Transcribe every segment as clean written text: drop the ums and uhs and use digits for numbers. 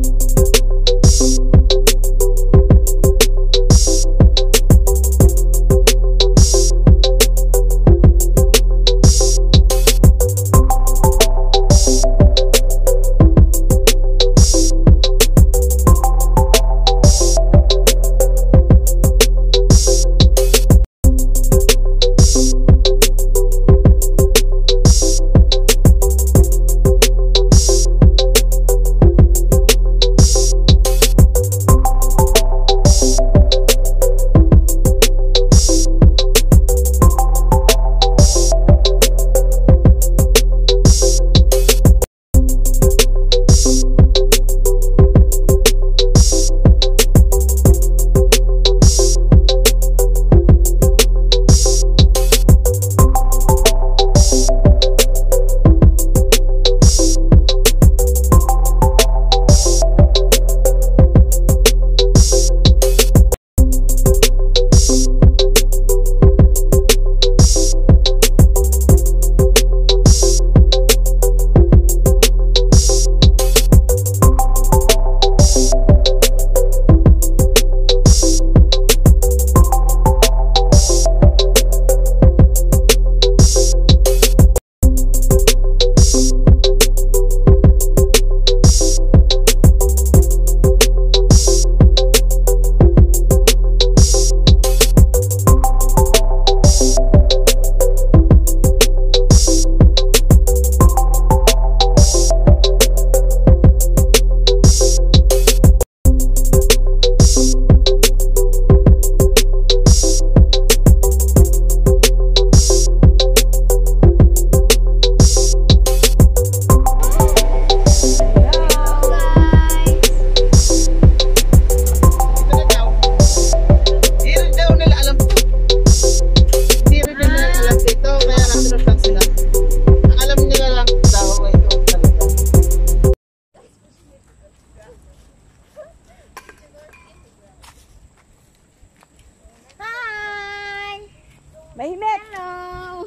Mahimik! Hello!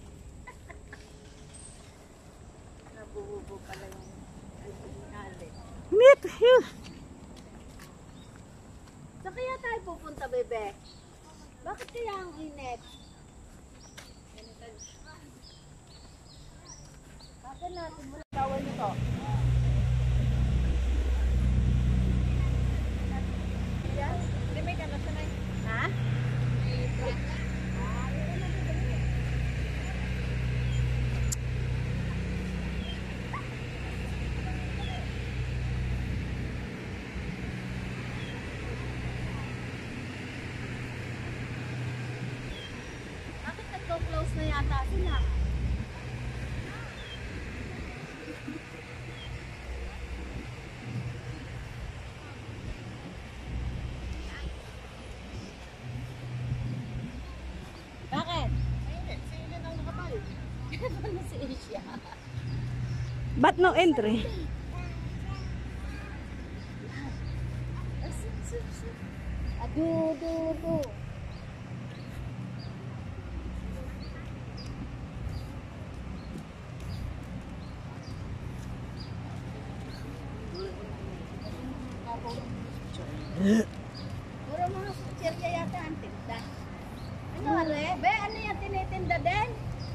Nabububo pala yung hali. Meet you! Saan kaya tayo pupunta, bebe? Bakit kaya ang init? Bakit natin mula gawin nito? Yan? Hindi may gano'n siya na. Ha? Bakit nagko-close na yata sila? Bakit? Si Ellen ang nakatayo. Ano si Asia? Ba't no entry? Adu. Puro mga sutserya yata ang tinda. Ano, Are? Be, ano yung tinitinda din?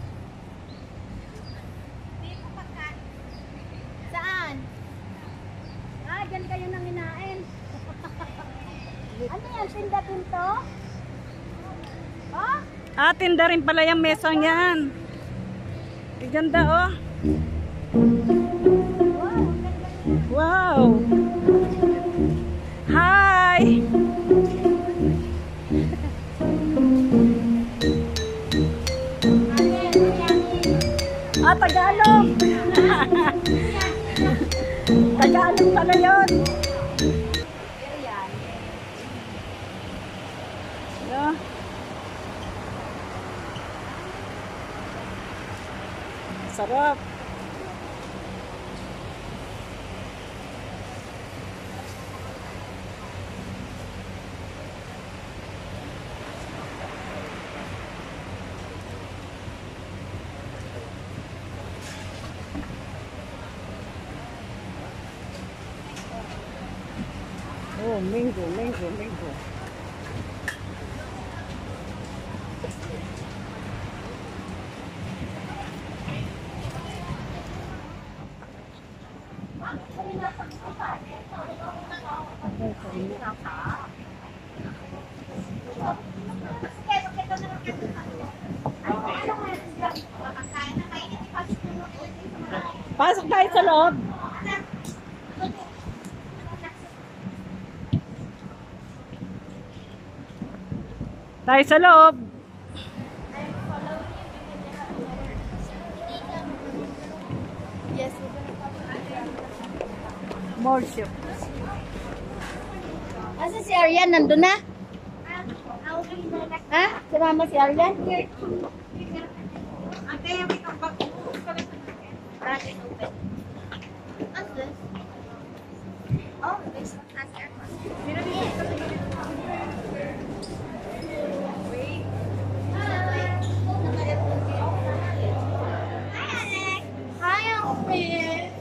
Dito pagka. Saan? Ah, dyan kayo nang hinain. Ano yan? Tinda-tinto? Oh? Ah, tinda rin pala yung mesang yan. Ganda oh. Wow, ang ganda niya. Wow! Hi! Ah, Tagalog! Tagalog pala yun. Yan. Yeah. Sarap. Oh, mango, mango, mango. Pasok tayo sa loob. Tayo sa loob. Yes. More ship. Asa si Aryan? Nandun na? Ha? Si mama si Aryan? What's this? Oh, this has aircon. Hi, Alfred.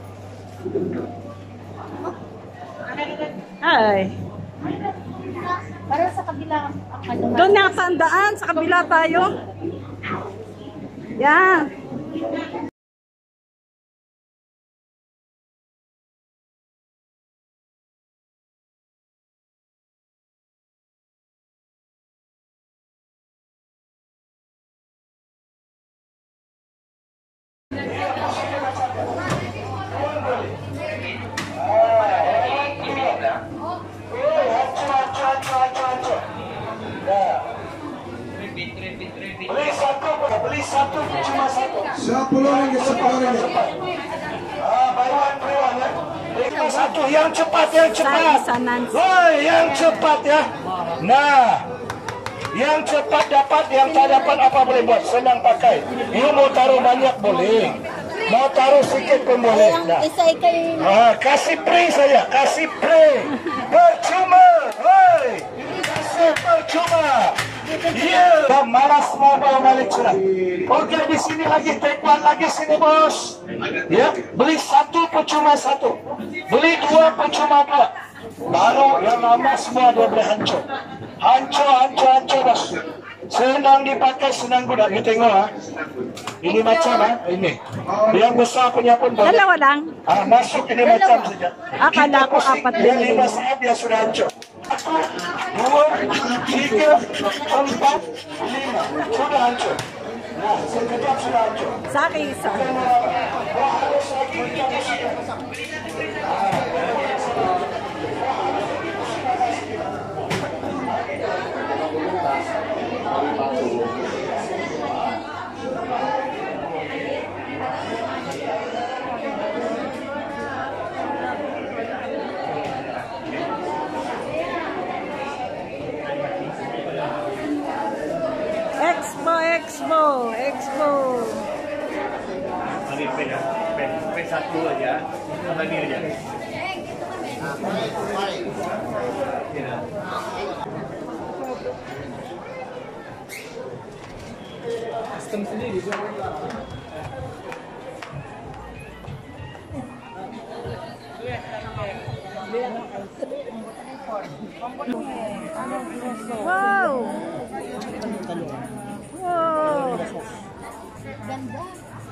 Ay. Para sa kabila ang Doon na tandaan. Sa kabila tayo. Yan. Beli satu cuma satu. 10 ringgit, 10 ringgit. Buy one, free one ya. Beli satu yang cepat, yang cepat. Saisanan. Woi, yang cepat ya. Nah, yang cepat dapat, yang tak dapat apa boleh buat. Senang pakai. You mau taruh banyak boleh. Mau taruh sedikit pun boleh. Nah. Isa ikay Kasih free saya, kasih free. Percuma. Woi, kasih percuma. Iya, malas mau bawa balik sudah. Oke, di sini lagi take one lagi sini bos. Ya, beli satu percuma satu, beli dua percuma dua. Baru yang lama semua dia boleh hancur, hancur bos. Senang dipakai, senang guna. You tengok ini macam ini. Yang besar punya pun boleh. Dalawa lang. Masuk ini macam saja. Akala ko apat Yang din. 5 saat dia sudah hancur. 1, 2, 3, 4, 5 sudah hancur. Nah, sekejap sudah hancur. Sa akin isa. Harus lagi Expo. Pen satu aja, lagi aja. Sistem sendiri. Wow. Wow. ganda.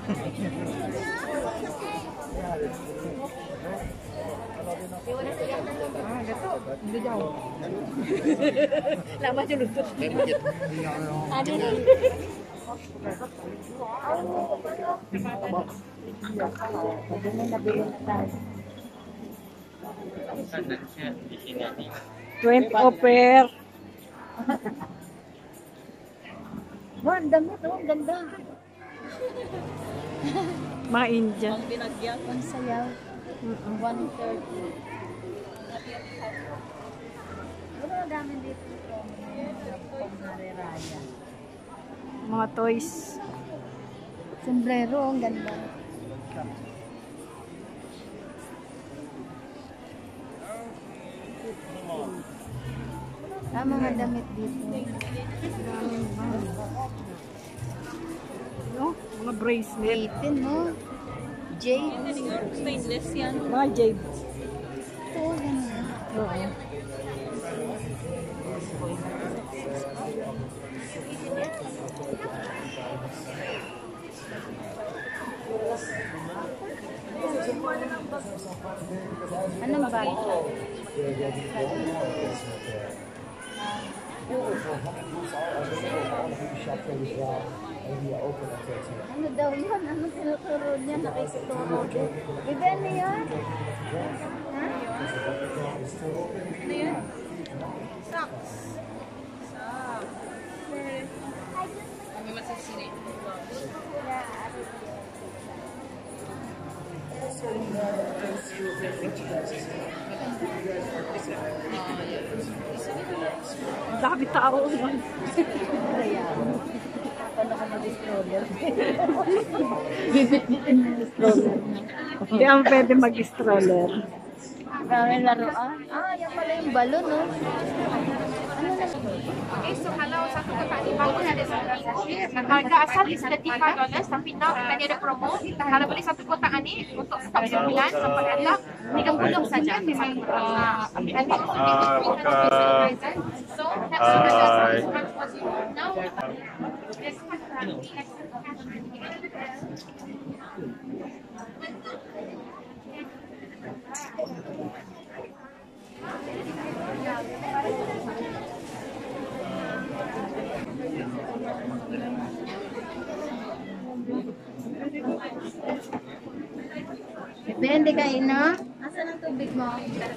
Hindi jauh. Lama aja lutut. Ada nih. Di sini nih. 20 offer. Wah, ang dami to, ang ganda. Mga India. Ang sayaw. 130. Ano ang dami dito? Pang-raya. Mga toys. Sombrero, ang ganda. Mga damit dito. No? Mga bracelet. 18, no? Jade. Stainless yan. Mga jade. Ito, ganda. Oo. Anong bag? Ano daw yun? Anong tinuturo niya? Nakikituro din. Bebe, ano yun? Ha? Ano yun? Socks. Kami masasini. Dami tao. Paano ka mag-stroller? Bibit-bitin yung stroller. Hindi ang pwede mag-stroller. Maraming laruan. Yan pala yung balon, no? Ano na? Okay, so kalau satu kotak ni bagus ada RM1. Harga asal is $35, tapi now kita ni ada promo. Kalau beli satu kotak ni untuk stok 9 sampai atas 30 saja. So, now Depende kayo, no? Asan ang tubig mo?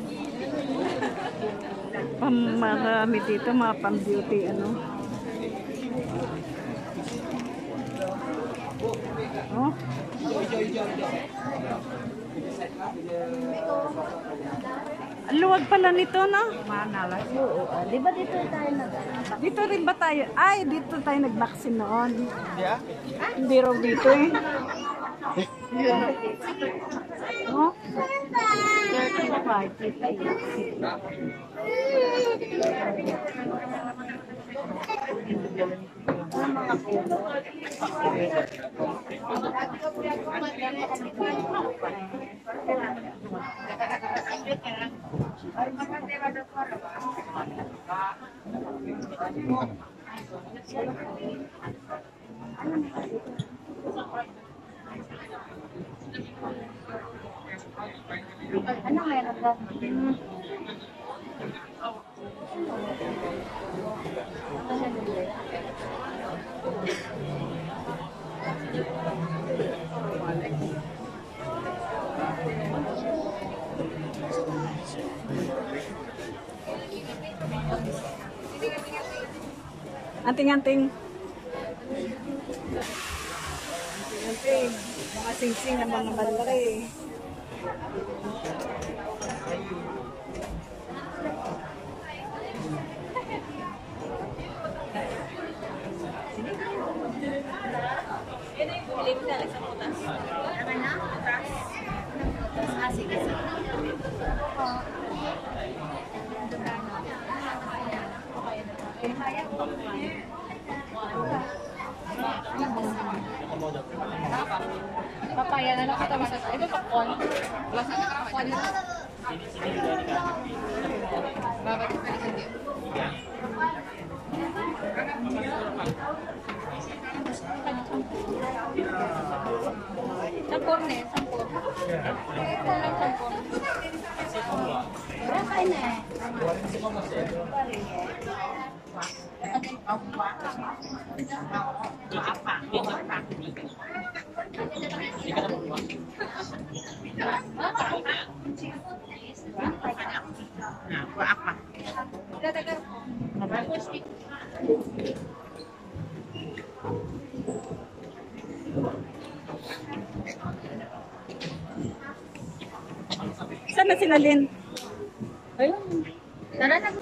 Marami dito, mga pang-beauty, ano. Oh. Ang luwag pala nito, no? Oo. Di ba dito tayo Dito rin ba tayo? Ay, dito tayo nag-vaccine noon. Hindi raw dito eh. Oh? 35. Ano meron ka? Anting-anting. Anting-anting. Mga sing-sing ng mga malaki. Sige. papaya na lang kita masas. Ito pakon. Lasa na pakon. Babalik ka na hindi. Sampur nih, sampur. Sampur. Berapa ini? Sana sila Lynn? Ayun. Tara na.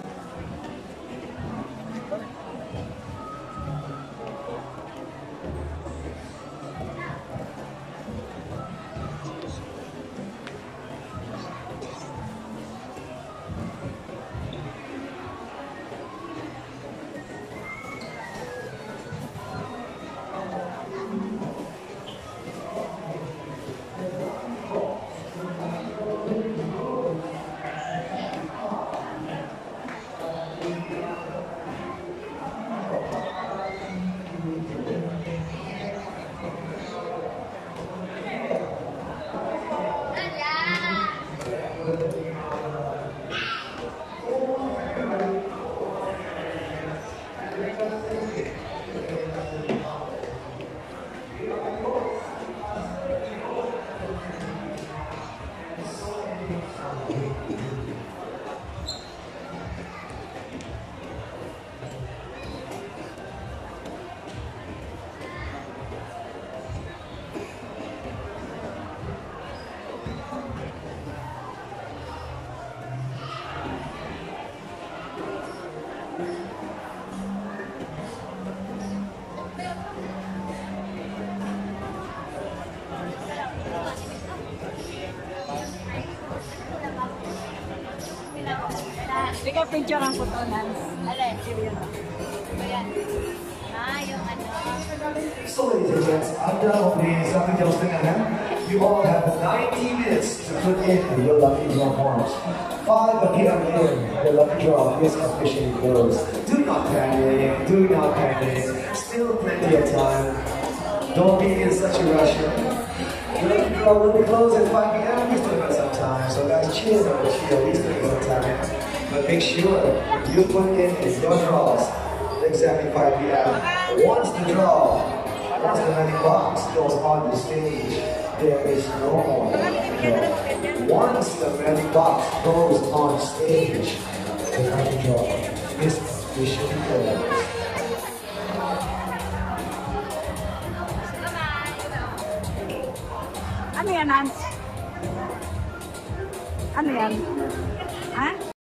Hindi ka picture ang putunan. Alin? Ayan. Yung ano. So ladies and gents, I'm done opening something else thinking. You all have 90 minutes to put in your lucky draw forms. 5 appear in the lucky draw is officially closed. Do not panic, do not panic. Still plenty of time. Don't be in such a rush. The lucky draw will be closed at 5 p.m. We still got some time, so guys, chill, we still got some time. But make sure you put in your draws exactly 5 p.m. Once the magic box goes on the stage, there is no more draw. Once the magic box goes on stage, the magic draw is officially closed. Ano yan, Hans? Ano yan? Ha?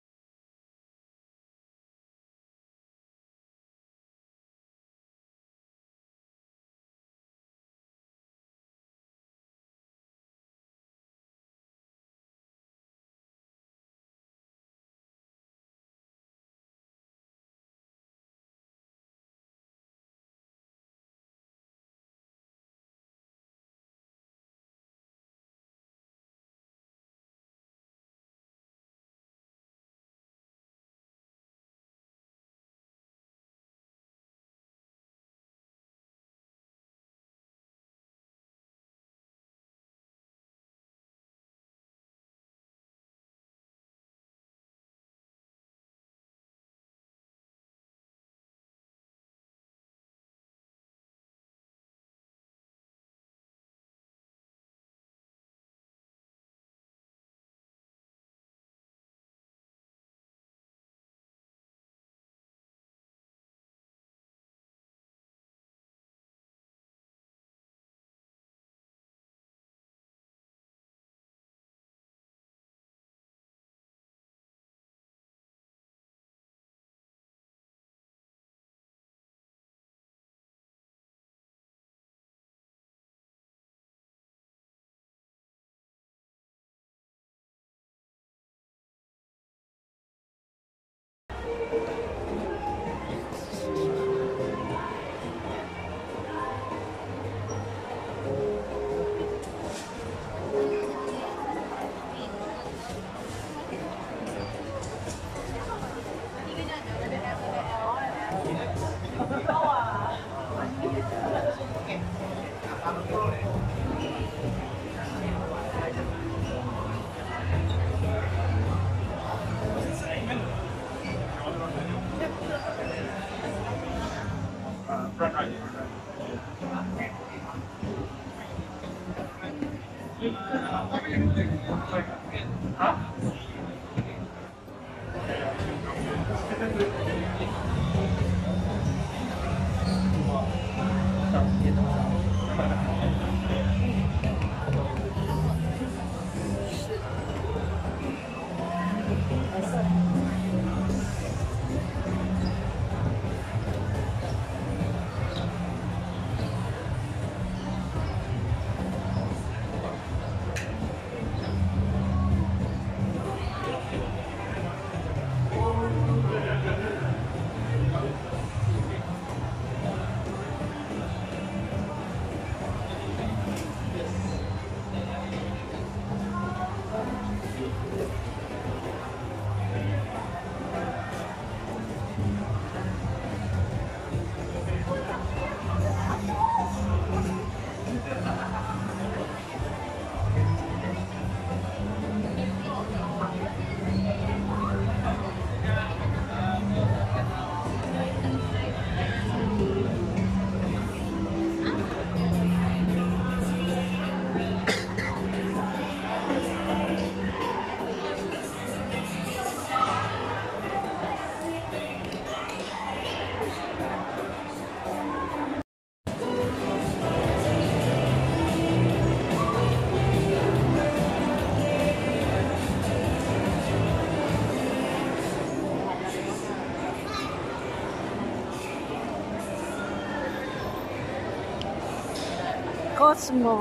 Cosmo.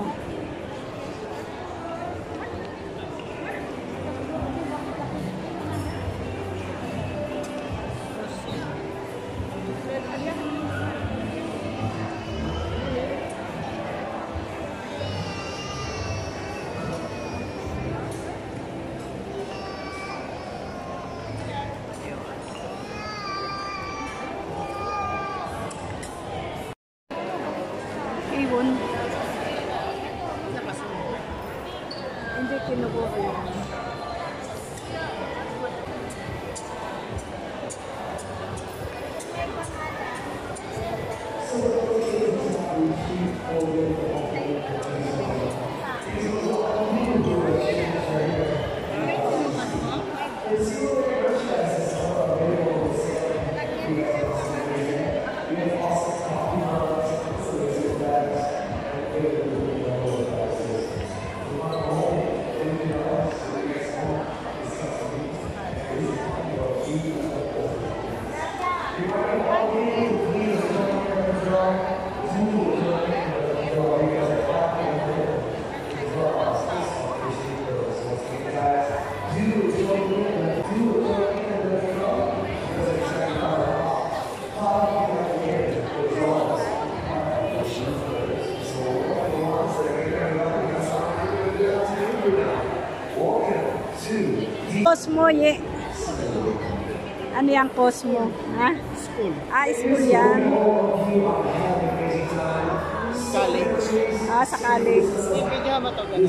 hipon. Hindi kinukuha yun. Cosmo, ye. Ano yung Cosmo? Ha? School. Ah, school yan. College. Ah, sa college. Hindi ka matagal.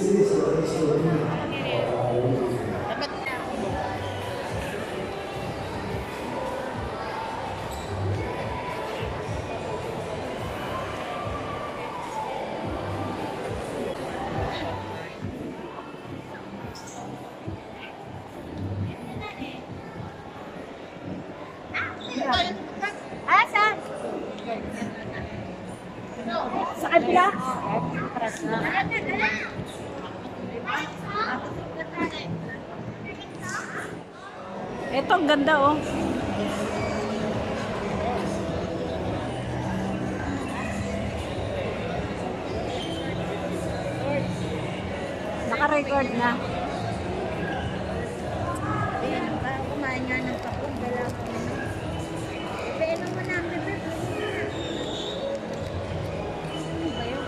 Asa? Sa kabila? Ito, ang ganda oh. Naka-record na. Ayan, parang kumain nga ng kapag. Dala ko. Painom mo na, bebe. Ano ba yun?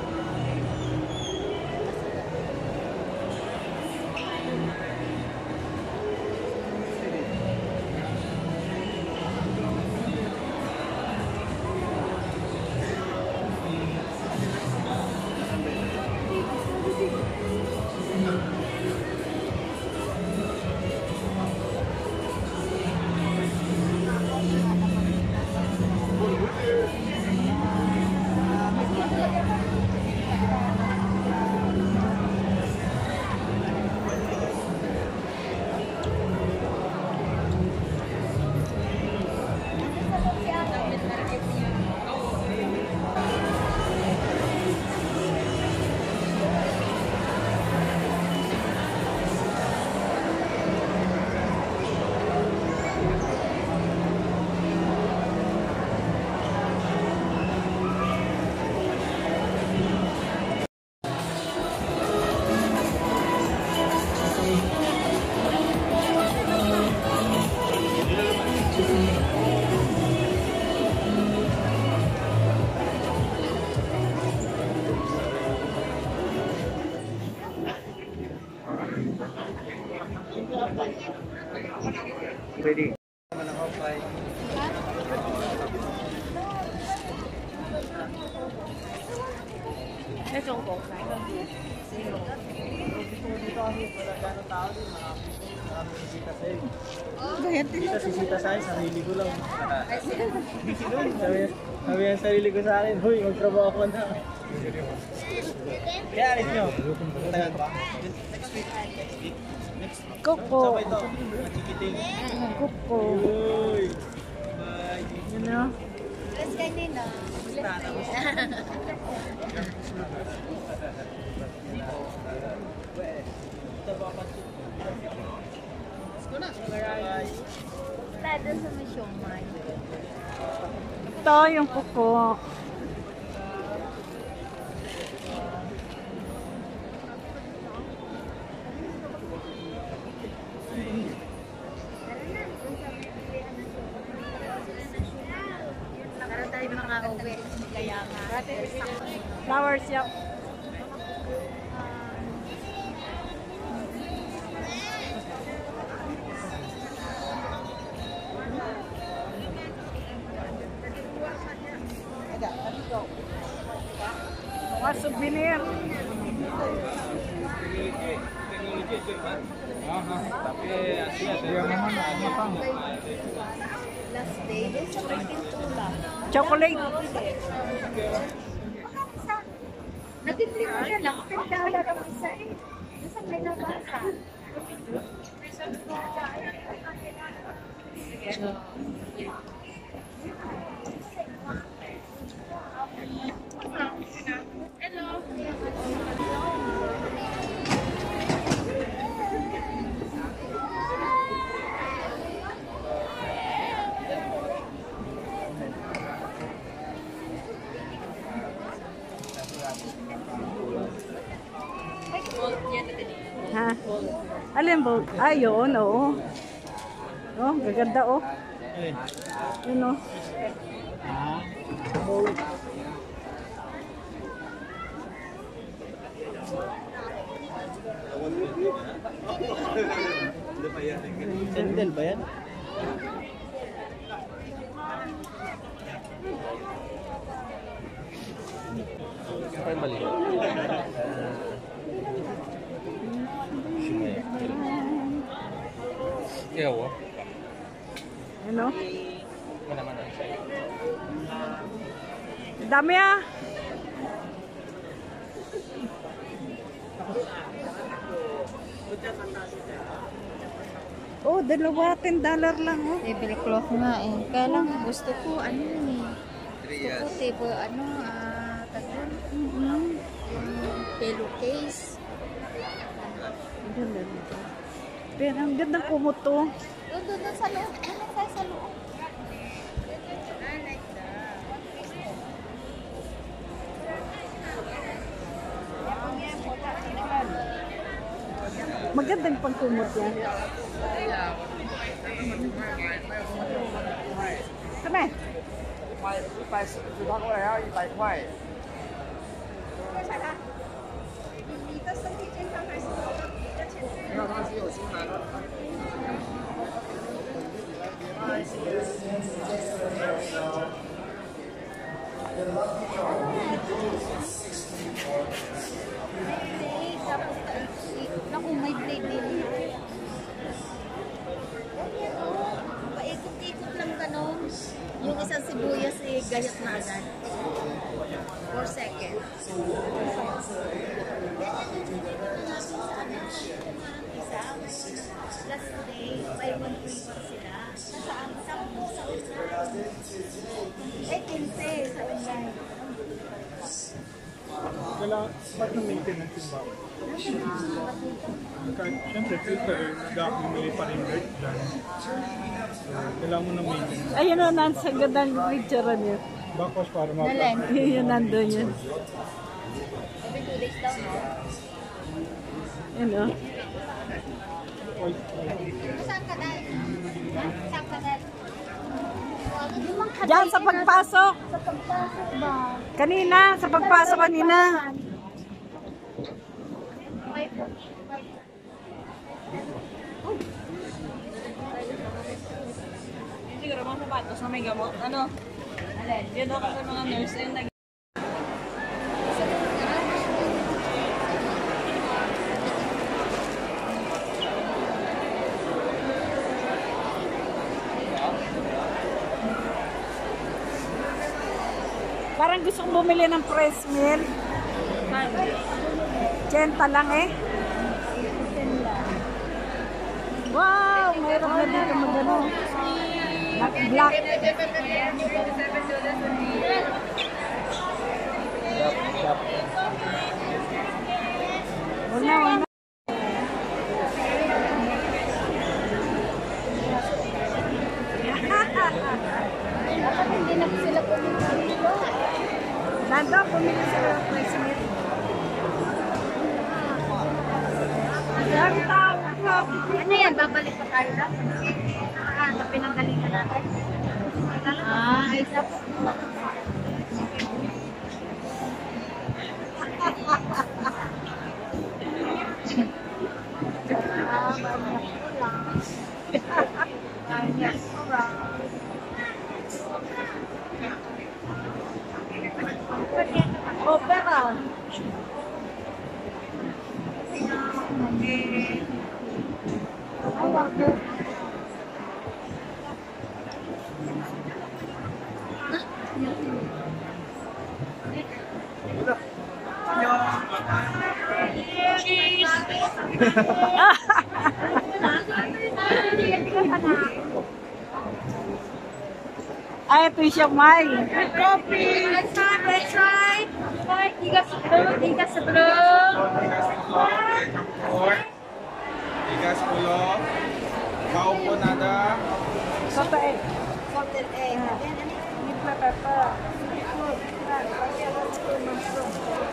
Ready. Dito sisita sa akin, sarili ko lang. Sabi ang sarili ko sa akin, huy, magtrabaho ko na. Kaya alis nyo. Tagal ba? Next week. Kuko. Sabay to. Machikiting. Kuko. Uy. Bye. You know? Let's go din, no? Wala doon sa may siomay. Ito yung kuko. Para tayo makauwi. Kaya nga. Flower shop. Mga souvenir. Last day, din sa may pintula. Chocolate. Nag-flip siya lang. $10 ang isa eh. Nasaan may nabasa? Ha? Alin ba? Ay, yun, oo. Oh, gaganda, oh. Yun, oh. Sandal ba yan? Apa yang balik? Iya, wah. Yun, oh. Mana-mana. Dami, ah. Oh, dalawa, $10 lang, oh. Tablecloth nga eh. Kaya lang gusto ko ano yun eh. Gusto ko table ano, tagal. Yung pillowcase. Ganda. Pero ang ganda kumot to. Doon sa loob. Ano tayo sa loob? I like that. Magandang pangkumot yan. Kami. tapos naku, may blade din. Paikot-ikot lang ganon. Yung isang sibuyas eh, gayat na agad. 4 seconds. Last day, may 1.1 sila. Saan? Sa online. Eh, 15 sa online. Kailangan, ba't na maintenance yung bawal? Siyempre, filter, nag-accumulate pa rin dirt dyan. So, kailangan mo ng maintenance. Ayun o, nasa gandang picture niya. Bakos para Naleng. Yun, nandun yun. Every 2 days daw, no? Yun o. Saan ka dahil? Saan ka dahil? Diyan sa pagpasok. Sa pagpasok ba? Kanina, sa pagpasok kanina. Siguro mga sapatos na may gamot. Ano? Yan ako sa mga nurse. Yung nag- Parang gusto kong bumili ng press milk. 80 lang eh. Wow! Mayroon na dito magano. Black. Wala. Dapat hindi na sila pumili. Nando, pumili sila ng press milk. Ang tawag. Ano yan? Babalik pa tayo na? Sa pinanggalingan natin. Ay, sa Opera. Ay, ito siya, May. Coffee. Let's try. Iga sebelum. Tigas puluh. Kau pun ada. Salted egg. Salted egg. With pepper. Seafood. Mushroom.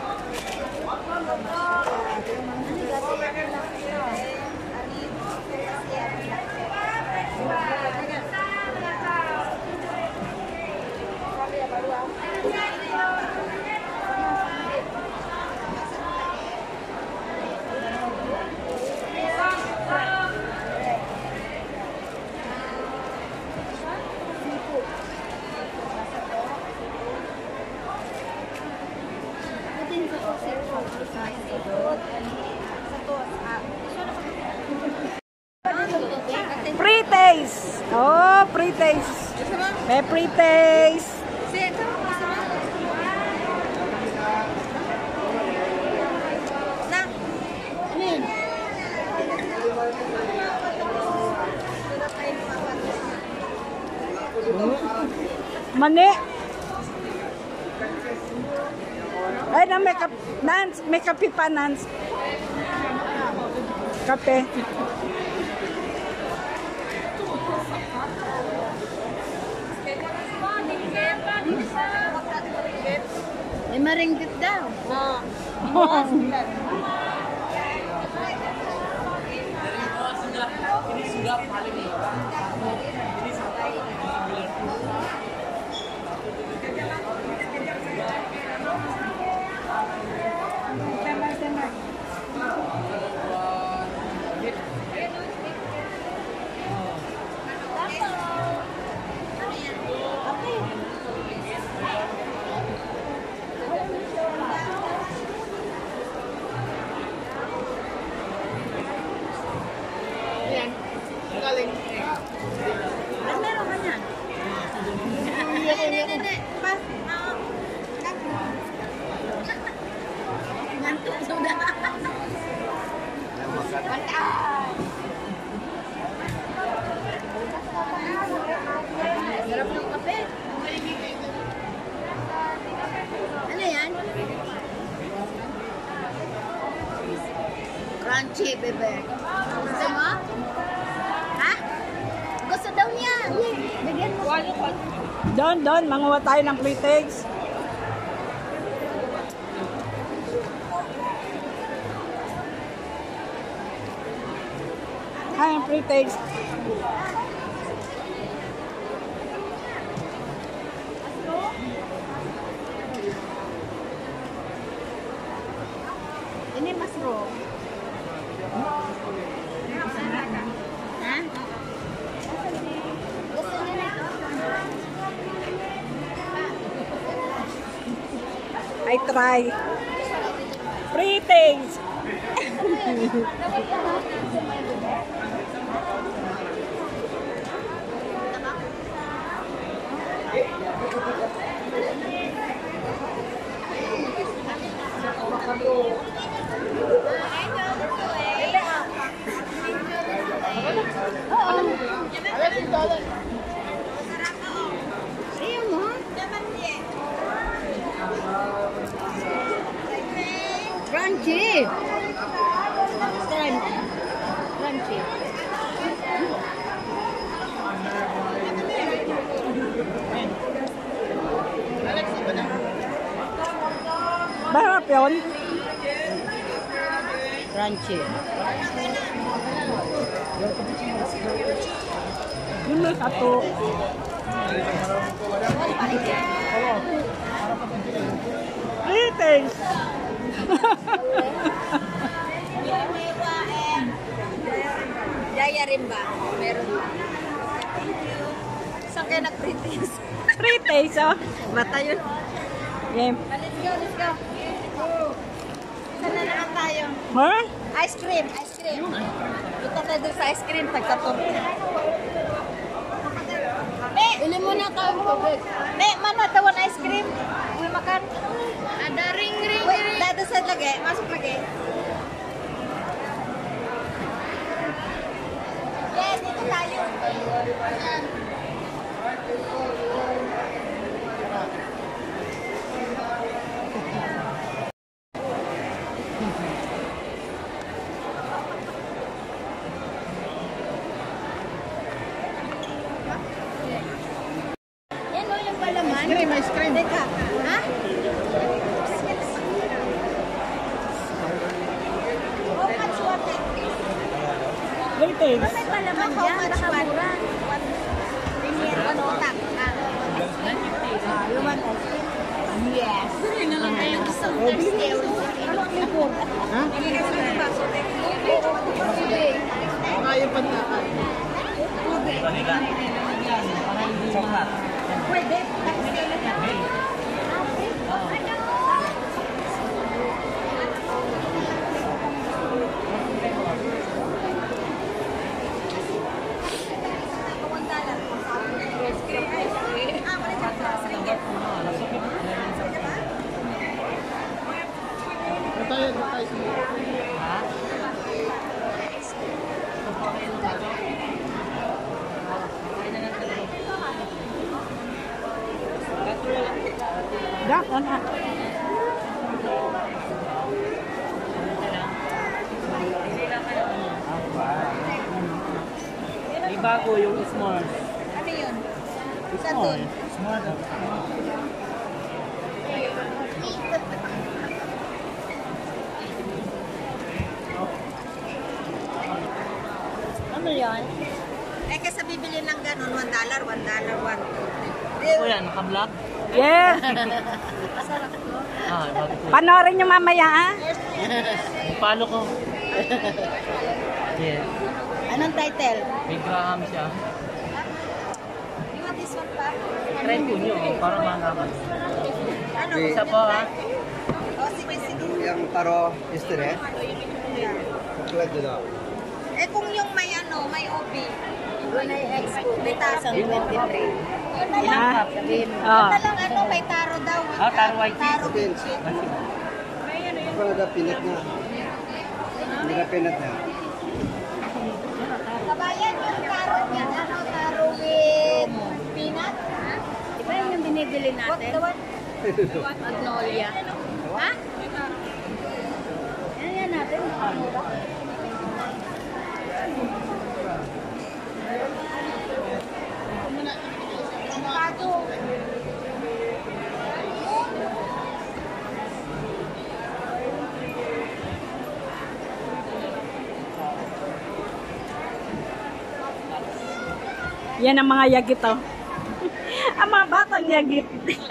Pre-taste. Oh, pre-taste. May pre-taste. Mani. Ay, na may kape pa, Nans. Kape. 5 ringgit daw. Ngantuk sudah. Sarap ng kape. Ano yan? Crunchy, bebe. Gusto mo? Ha? Gusto daw niya. Bigyan mo. Don, manguha tayo ng pre-taste. Ay, ang pre-taste. Ini mushroom. Ha? Gusto niya na ito. I try. Pre-taste. Ayaw mo? Crunchy. Crunchy. Masarap yun. Crunchy. Yun may sato. Pre-taste. Jaya rin ba? Meron. Saan kayo nag-pretest? Pre-taste, oh. Mata yun. Game. Let's go. Saan na naman tayo? Ha? Ice cream, ice cream. Punta tayo doon sa ice cream, pagka-turkey. Bili mo na tayo tubig. Mana tawan ice cream? Uy, makan. Ada ring-ring. Wait, dado sa lagi. Masuk lagi. Yeah, dito tayo. Yan o, yung palaman. Ice cream. Teka, ha? How much water? Waiting. May palaman dyan, baka mura. Premier, ano, tak. You want ice cream? Yes. Yun na lang kayo gusto. Ano ang libog? Ha? Ayaw pa na. Pwede. Dak, anak. May bago yung s'mores. Ano yun? Saan doon? Ano yun? Eh, kasi bibili ng ganun, $1, $1, $1. O yan, naka-block? Yes. Ah, bago ko. Panoorin nyo mamaya, ha? Palo ko. Yeah. Anong title? May Graham siya. You want this one pa? Try ko nyo, para malaman. Ano? Isa po ha. Oh, sige, sige. Yang taro yesterday. Chocolate dito. Eh, kung yung may ano, may OB. May expo. May taro. 2023. Yun na lang. Ah. Yun Oh. na lang, ano, may taro daw. Ah, taro white cheese. Taro white cheese. Apa ada peanut na? Hindi na peanut na. Kabayan yung taro niya, ano, taro with peanut. Diba yun yung binibili natin? Magnolia. Ha? Yan natin. Yan ang mga yagit, oh. Ang mga batang yagit.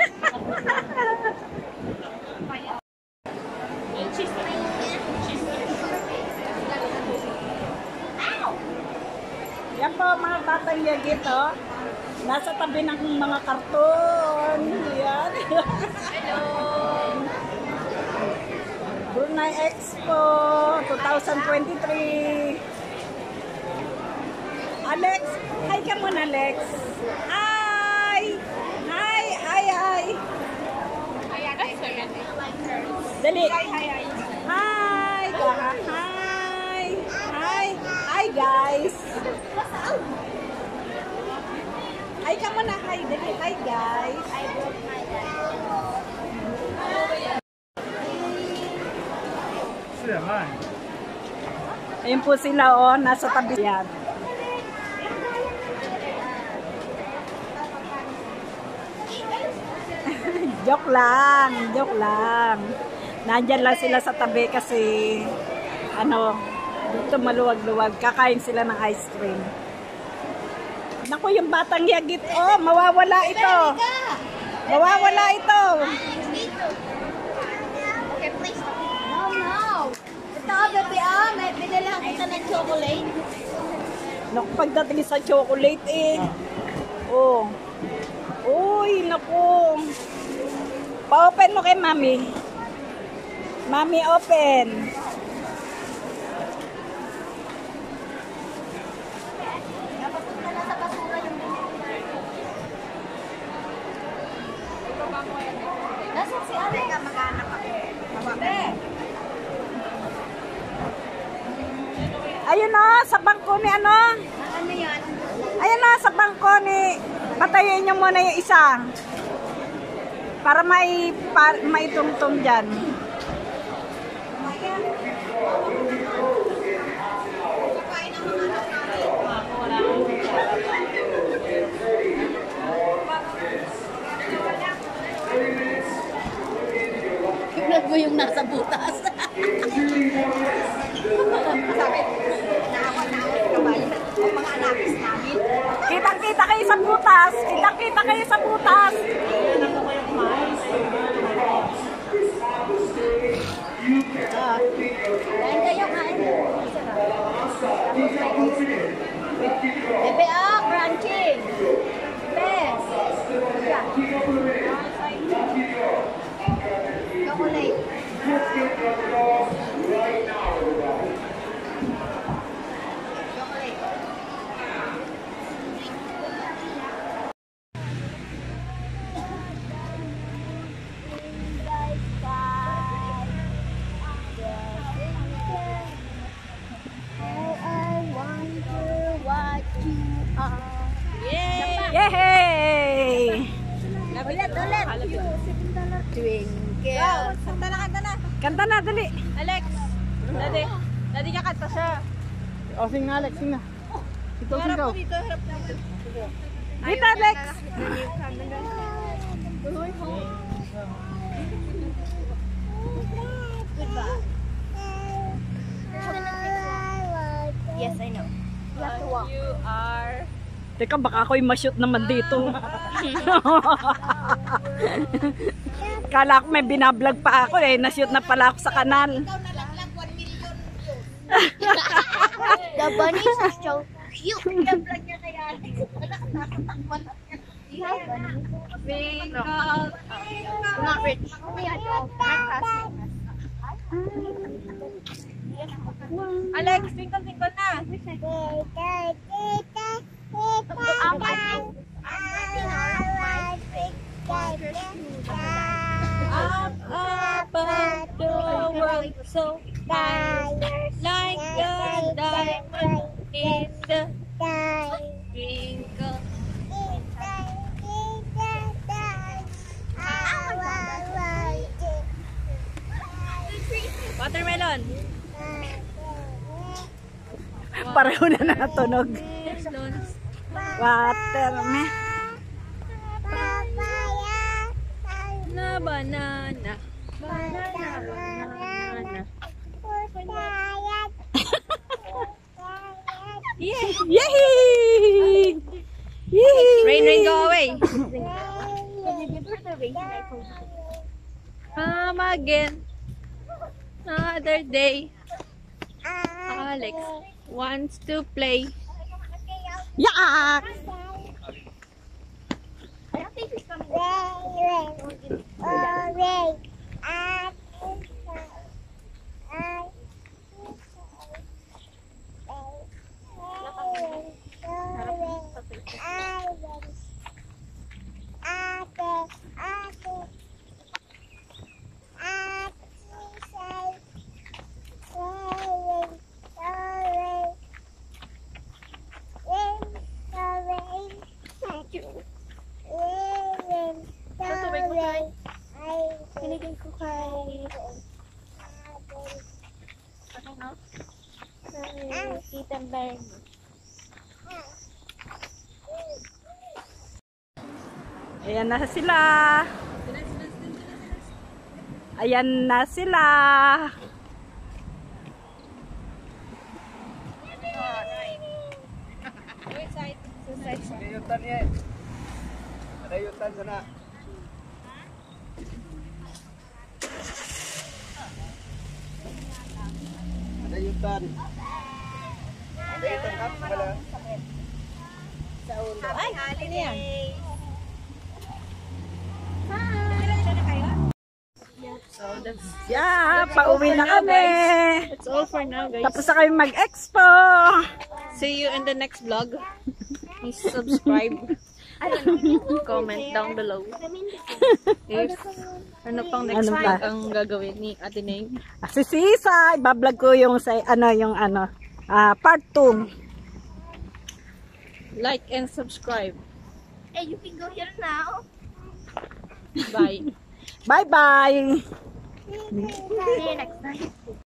Yan po, mga batang yagit, oh. Nasa tabi ng mga karton. Yan. Hello! Brunei Expo 2023. Alex, hi ka muna, Alex. Hi! Hi! Hi! Hi! Dali. Hi! Hi! Hi! Hi! Hi, guys! Hi ka muna. Hi! Dali. Hi, guys! Sila man. Ayun po sila, oh. Nasa tabi yan. Joke lang, joke lang. Nandyan lang sila sa tabi kasi ano, dito maluwag-luwag. Kakain sila ng ice cream. Naku, yung batang yagit, oh, mawawala ito. Mawawala ito. Okay, please. No. Ito, baby, may binilang kita ng chocolate. Naku, pagdating sa chocolate, eh. Oh. Uy, naku. Pa-open mo kay mami. Mami, open. Nasaan si Ate? Mag-anak ako. Ayun na, sa bangko ni ano? Ano yan? Ayun na, sa bangko ni... Patayin nyo muna yung isa. Para maitungtong dyan. Tignan mo yung nasa butas. Sabi, naawa yung kabayo. O mga anakis namin. Kitang-kita kayo sa butas. Kitang-kita kayo sa butas. Kain kayo, kain. Bebe, crunching. Bebe. Chocolate. Yay! Ulit. Twinkle. Kanta na. Kanta na, dali. Alex! Daddy ka kanta siya. O, sing na, Alex, sing na. Ito, sing daw. Dito, harap na dito. Dito, Alex. Goodbye. Yes, I know. You have to walk. You are... Teka, baka ako'y ma-shoot naman dito. Kala ko may binablog pa ako eh. Na-shoot na pala ako sa kanal. The bunnies are so cute. Vlog niya kay Alex. Not rich. Alex, twinkle na. Up above the world, so bright, like a diamond in the twinkle. Watermelon. Pareho na natunog. Watermelon. Na banana. Yay! Rain, go away. Can you give her the ring that I told you? Come again. Another day. Alex wants to play. Yak! I don't think she's coming. Pinigay ko kay Tita Bernie. Ayan na sila. Ayan na sila. Adayutan yan. Adayutan sana. Adayutan. Adayutan kap pala. Sa ulo. Ay, ano yan? Yeah, pauwi na kami. It's all for now, guys. Tapos na kami mag-expo. See you in the next vlog. Please subscribe. Comment down below. If ano pang next Ano week pa? ang gagawin ni Ate Neng. Si Sisa, ibablog ko yung part 2. Like and subscribe. Hey, you can go here now. Bye. Bye-bye. See you next time.